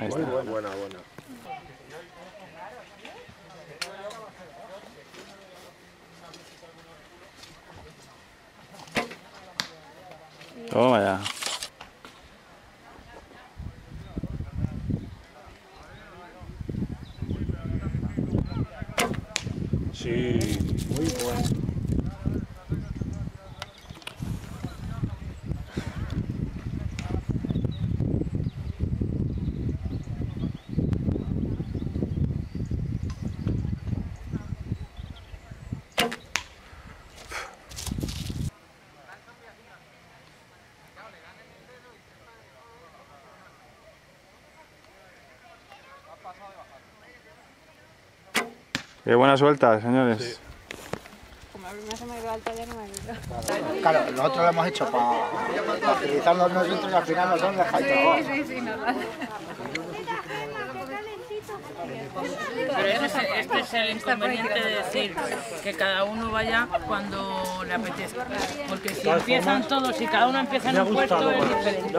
Ahí está. Muy buena, buena. Toma ya. Sí, muy buena. Qué buena suelta, señores. Sí. Como a mí me hace muy alta, ya no me ayuda. Claro, nosotros lo hemos hecho para utilizarlo nosotros y al final nosotros dejáis trabajo. Sí, normal. Pero este es el inconveniente de decir que cada uno vaya cuando le apetezca. Porque si empiezan todos y cada uno empieza en un puesto es diferente.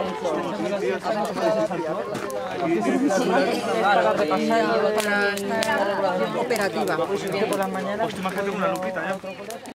Para repasar y luego también la regulación operativa. Pues por las mañanas. Pues tú imagínate una lupita, ¿eh?